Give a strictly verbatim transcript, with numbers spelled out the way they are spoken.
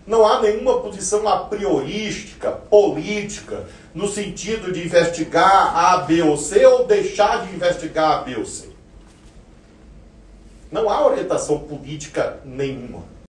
Não há nenhuma posição a priorística, política, no sentido de investigar A, B ou C ou deixar de investigar A, B ou C. Não há orientação política nenhuma.